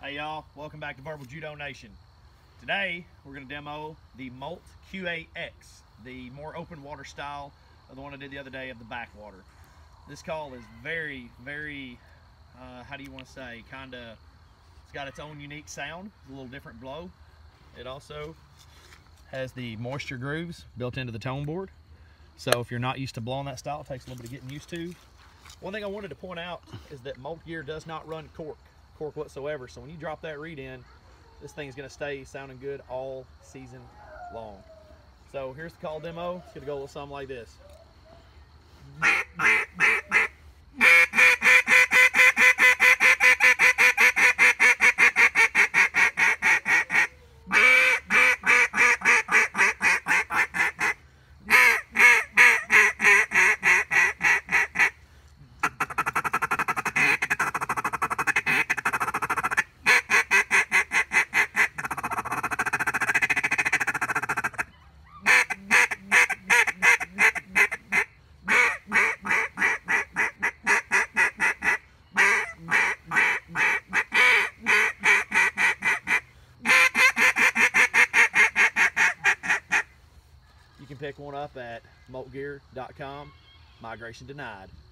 Hey y'all, welcome back to Verbal Judo Nation. Today we're going to demo the Molt Q8X, the more open water style of the one I did the other day of the backwater. This call is very, how do you want to say, it's got its own unique sound, a little different blow. It also has the moisture grooves built into the tone board. So if you're not used to blowing that style, it takes a little bit of getting used to. One thing I wanted to point out is that Molt gear does not run cork whatsoever. So when you drop that reed in, this thing is going to stay sounding good all season long. So here's the call demo. It's going to go a little something like this. You can pick one up at moltgear.com. Migration denied.